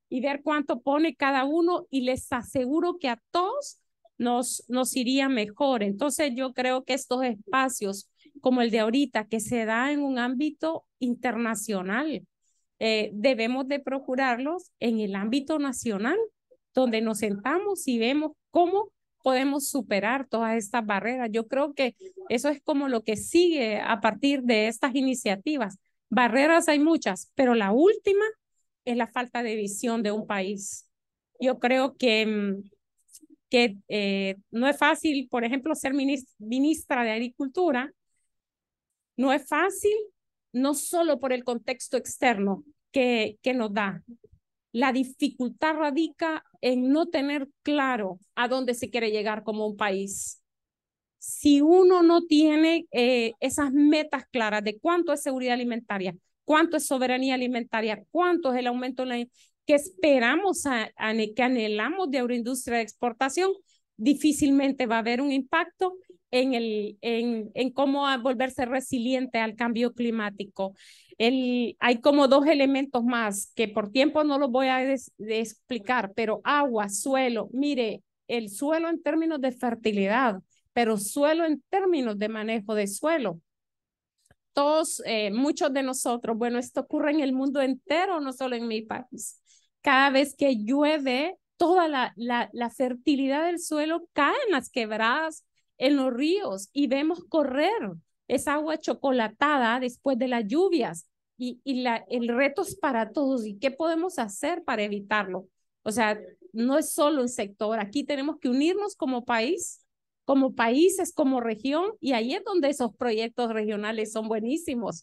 y ver cuánto pone cada uno y les aseguro que a todos nos, nos iría mejor. Entonces yo creo que estos espacios como el de ahorita, que se da en un ámbito internacional, eh, debemos de procurarlos en el ámbito nacional, donde nos sentamos y vemos cómo podemos superar todas estas barreras. Yo creo que eso es como lo que sigue a partir de estas iniciativas. Barreras hay muchas, pero la última es la falta de visión de un país. Yo creo que, que eh, no es fácil, por ejemplo, ser ministra de Agricultura. No es fácil, no solo por el contexto externo que, que nos da. La dificultad radica en no tener claro a dónde se quiere llegar como un país. Si uno no tiene eh, esas metas claras de cuánto es seguridad alimentaria, cuánto es soberanía alimentaria, cuánto es el aumento en la, que esperamos, a, a, que anhelamos de agroindustria de exportación, difícilmente va a haber un impacto en, el, en, en cómo volverse resiliente al cambio climático. El, hay como dos elementos más que por tiempo no los voy a des, de explicar, pero agua, suelo, mire, el suelo en términos de fertilidad, pero suelo en términos de manejo de suelo. Todos, eh, muchos de nosotros, bueno, esto ocurre en el mundo entero, no solo en mi país. Cada vez que llueve, toda la, la, la fertilidad del suelo cae en las quebradas, en los ríos, y vemos correr esa agua chocolatada después de las lluvias. Y, y la, el reto es para todos. ¿Y qué podemos hacer para evitarlo? O sea, no es solo un sector. Aquí tenemos que unirnos como país, como países, como región, y ahí es donde esos proyectos regionales son buenísimos,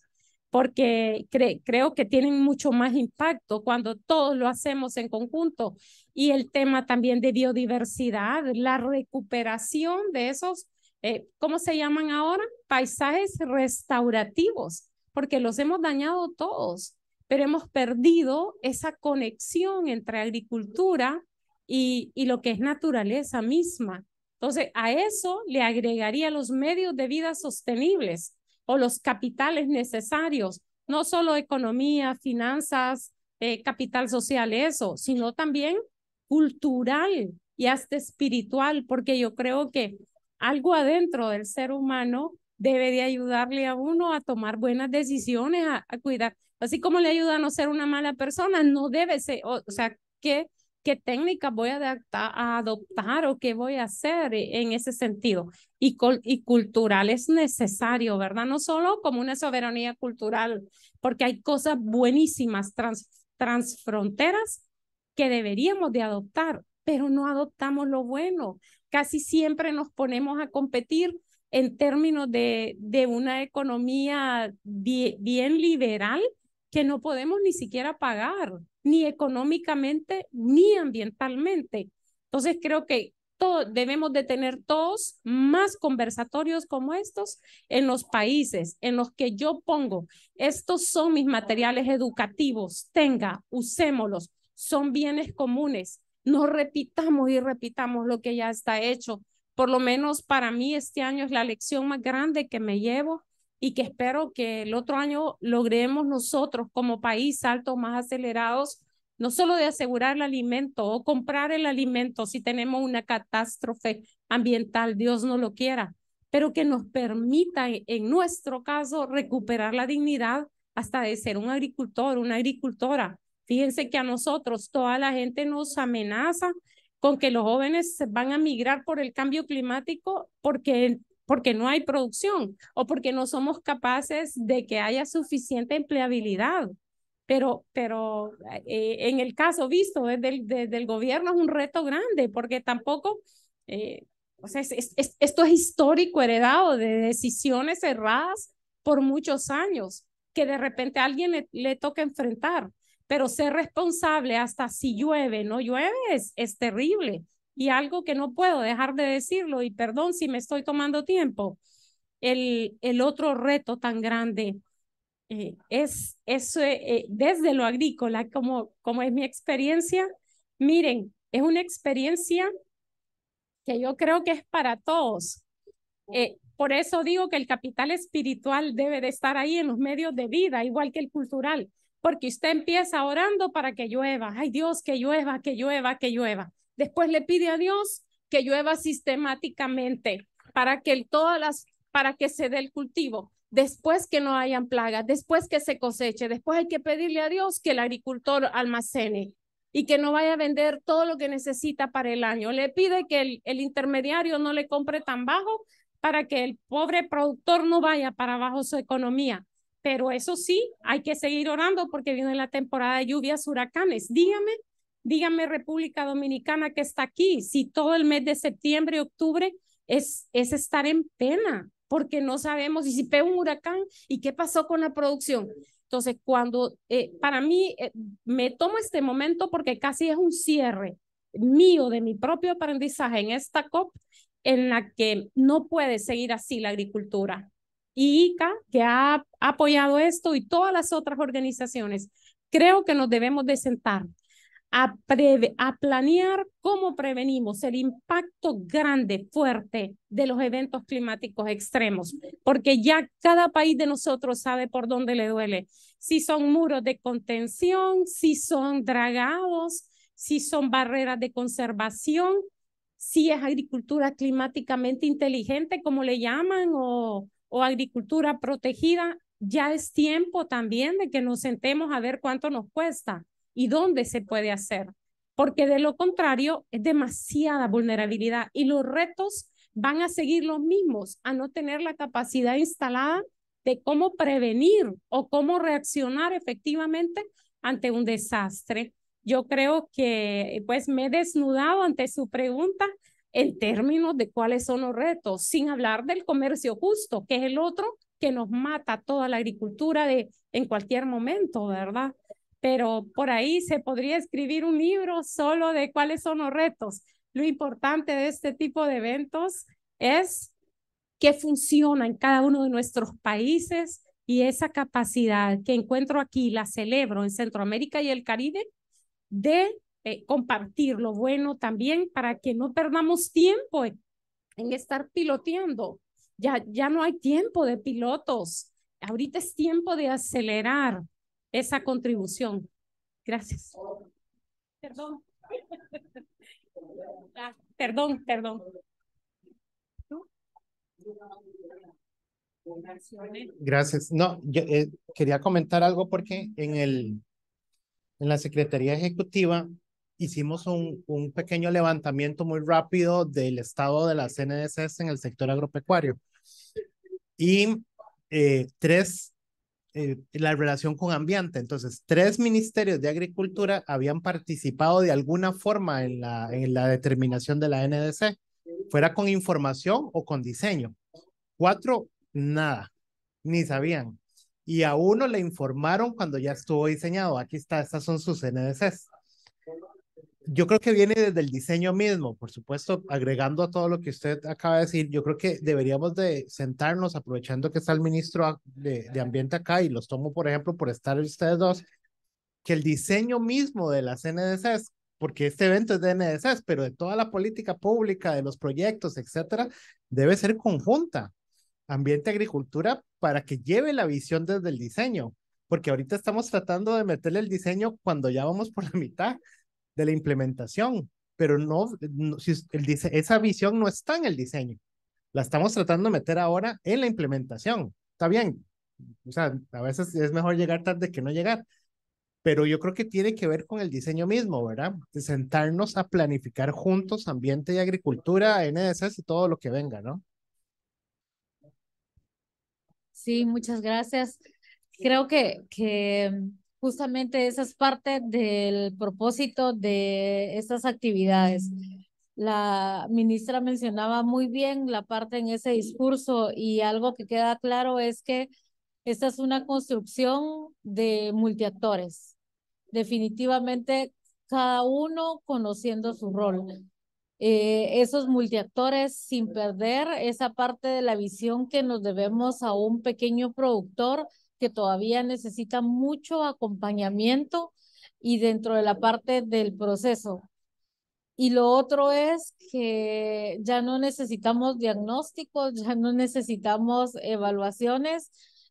porque cre creo que tienen mucho más impacto cuando todos lo hacemos en conjunto. Y el tema también de biodiversidad, la recuperación de esos, eh, ¿cómo se llaman ahora? Paisajes restaurativos, porque los hemos dañado todos, pero hemos perdido esa conexión entre agricultura y, y lo que es naturaleza misma. Entonces, a eso le agregaría los medios de vida sostenibles o los capitales necesarios, no solo economía, finanzas, eh, capital social, eso, sino también cultural y hasta espiritual, porque yo creo que algo adentro del ser humano debe de ayudarle a uno a tomar buenas decisiones, a, a cuidar. Así como le ayuda a no ser una mala persona, no debe ser, o, o sea, que qué técnicas voy a adaptar, a adoptar o qué voy a hacer en ese sentido. Y, y cultural es necesario, ¿verdad? No solo como una soberanía cultural, porque hay cosas buenísimas trans, transfronteras que deberíamos de adoptar, pero no adoptamos lo bueno. Casi siempre nos ponemos a competir en términos de, de una economía bien, bien liberal que no podemos ni siquiera pagar, ni económicamente, ni ambientalmente. Entonces creo que todo, debemos de tener todos más conversatorios como estos en los países en los que yo pongo, estos son mis materiales educativos, tenga, usémoslos, son bienes comunes, no repitamos y repitamos lo que ya está hecho. Por lo menos para mí este año es la lección más grande que me llevo y que espero que el otro año logremos nosotros como país saltos más acelerados, no solo de asegurar el alimento o comprar el alimento si tenemos una catástrofe ambiental, Dios no lo quiera, pero que nos permita en nuestro caso recuperar la dignidad hasta de ser un agricultor, una agricultora. Fíjense que a nosotros toda la gente nos amenaza con que los jóvenes van a migrar por el cambio climático porque porque no hay producción o porque no somos capaces de que haya suficiente empleabilidad. Pero, pero eh, en el caso visto desde el, desde el gobierno es un reto grande porque tampoco, eh, o sea, es, es, es, esto es histórico, heredado de decisiones erradas por muchos años que de repente a alguien le, le toca enfrentar. Pero ser responsable hasta si llueve, no llueve, es, es terrible. Y algo que no puedo dejar de decirlo, y perdón si me estoy tomando tiempo, el, el otro reto tan grande eh, es, es eh, desde lo agrícola, como, como es mi experiencia. Miren, es una experiencia que yo creo que es para todos. Eh, por eso digo que el capital espiritual debe de estar ahí en los medios de vida, igual que el cultural. porque usted empieza orando para que llueva. Ay Dios, que llueva, que llueva, que llueva. Después le pide a Dios que llueva sistemáticamente para que todas las, para que se dé el cultivo. Después que no hayan plagas, después que se coseche, después hay que pedirle a Dios que el agricultor almacene y que no vaya a vender todo lo que necesita para el año. Le pide que el, el intermediario no le compre tan bajo para que el pobre productor no vaya para abajo su economía. Pero eso sí, hay que seguir orando porque viene la temporada de lluvias, huracanes. Dígame, dígame República Dominicana que está aquí, si todo el mes de septiembre y octubre es, es estar en pena, porque no sabemos y si pega un huracán y qué pasó con la producción. Entonces, cuando eh, para mí eh, me tomo este momento porque casi es un cierre mío de mi propio aprendizaje en esta COP, en la que no puede seguir así la agricultura. Y I C A, que ha apoyado esto, y todas las otras organizaciones, creo que nos debemos de sentar a, pre a planear cómo prevenimos el impacto grande, fuerte de los eventos climáticos extremos, porque ya cada país de nosotros sabe por dónde le duele. Si son muros de contención, si son dragados, si son barreras de conservación, si es agricultura climáticamente inteligente, como le llaman, o, o agricultura protegida. Ya es tiempo también de que nos sentemos a ver cuánto nos cuesta y dónde se puede hacer, porque de lo contrario es demasiada vulnerabilidad y los retos van a seguir los mismos, a no tener la capacidad instalada de cómo prevenir o cómo reaccionar efectivamente ante un desastre. Yo creo que pues me he desnudado ante su pregunta en términos de cuáles son los retos, sin hablar del comercio justo, que es el otro que nos mata toda la agricultura de, en cualquier momento, ¿verdad? Pero por ahí se podría escribir un libro solo de cuáles son los retos. Lo importante de este tipo de eventos es que funciona en cada uno de nuestros países y esa capacidad que encuentro aquí, la celebro en Centroamérica y el Caribe, de eh, compartir lo bueno también para que no perdamos tiempo en, en estar piloteando. Ya, ya no hay tiempo de pilotos. Ahorita es tiempo de acelerar esa contribución. Gracias. Perdón. Ah, perdón, perdón. Gracias. No, yo eh, quería comentar algo porque en el en la Secretaría Ejecutiva hicimos un, un pequeño levantamiento muy rápido del estado de las N D Cs en el sector agropecuario. Y eh, tres, eh, la relación con ambiente. Entonces, tres ministerios de agricultura habían participado de alguna forma en la, en la determinación de la N D C, fuera con información o con diseño. Cuatro, nada, ni sabían. Y a uno le informaron cuando ya estuvo diseñado. Aquí está, estas son sus N D Cs. Yo creo que viene desde el diseño mismo, por supuesto, agregando a todo lo que usted acaba de decir. Yo creo que deberíamos de sentarnos, aprovechando que está el ministro de, de Ambiente acá, y los tomo, por ejemplo, por estar ustedes dos, que el diseño mismo de las N D Cs, porque este evento es de N D Cs, pero de toda la política pública, de los proyectos, etcétera, debe ser conjunta. Ambiente, agricultura, para que lleve la visión desde el diseño, porque ahorita estamos tratando de meterle el diseño cuando ya vamos por la mitad de la implementación, pero no, no si el dise esa visión no está en el diseño, la estamos tratando de meter ahora en la implementación. Está bien, o sea, a veces es mejor llegar tarde que no llegar, pero yo creo que tiene que ver con el diseño mismo, ¿verdad? De sentarnos a planificar juntos ambiente y agricultura, N D Cs y todo lo que venga, ¿no? Sí, muchas gracias. Creo que, que justamente esa es parte del propósito de estas actividades. La ministra mencionaba muy bien la parte en ese discurso, y algo que queda claro es que esta es una construcción de multiactores. Definitivamente cada uno conociendo su rol. Eh, esos multiactores, sin perder esa parte de la visión que nos debemos a un pequeño productor que todavía necesita mucho acompañamiento y dentro de la parte del proceso. Y lo otro es que ya no necesitamos diagnósticos, ya no necesitamos evaluaciones,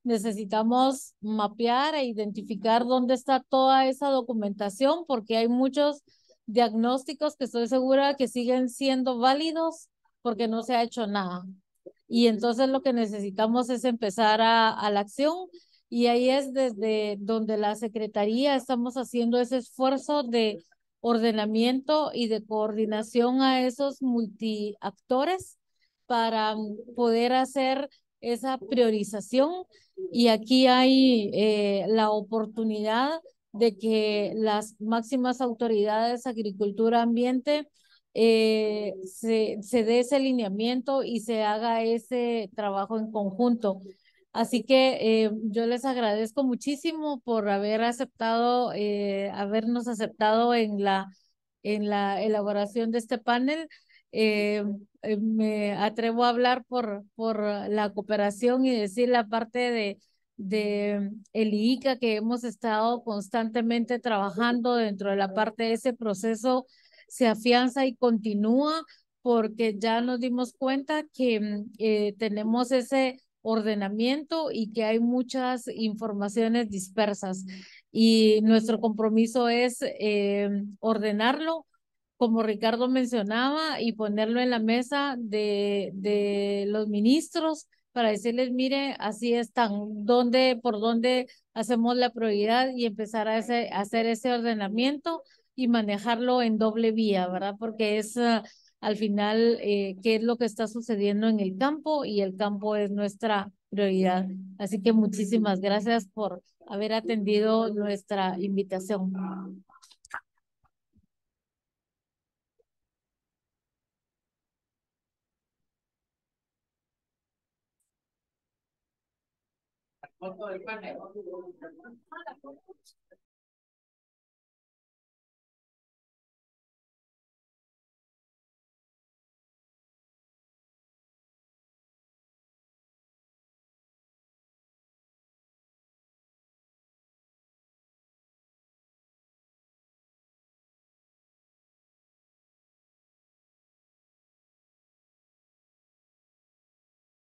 necesitamos mapear e identificar dónde está toda esa documentación, porque hay muchos diagnósticos que estoy segura que siguen siendo válidos porque no se ha hecho nada. Y entonces lo que necesitamos es empezar a, a la acción, y ahí es desde donde la Secretaría estamos haciendo ese esfuerzo de ordenamiento y de coordinación a esos multiactores para poder hacer esa priorización. Y aquí hay eh, la oportunidad de que las máximas autoridades, agricultura, ambiente, eh, se, se dé ese alineamiento y se haga ese trabajo en conjunto. Así que eh, yo les agradezco muchísimo por haber aceptado, eh, habernos aceptado en la, en la elaboración de este panel. Eh, eh, me atrevo a hablar por, por la cooperación y decir la parte de, de el I C A, que hemos estado constantemente trabajando dentro de la parte de ese proceso, se afianza y continúa, porque ya nos dimos cuenta que mm, eh, tenemos ese ordenamiento y que hay muchas informaciones dispersas, y nuestro compromiso es eh, ordenarlo, como Ricardo mencionaba, y ponerlo en la mesa de, de los ministros para decirles, mire, así están, dónde, por dónde hacemos la prioridad, y empezar a, ese, a hacer ese ordenamiento y manejarlo en doble vía, ¿verdad? Porque es uh, al final eh, qué es lo que está sucediendo en el campo, y el campo es nuestra prioridad. Así que muchísimas gracias por haber atendido nuestra invitación.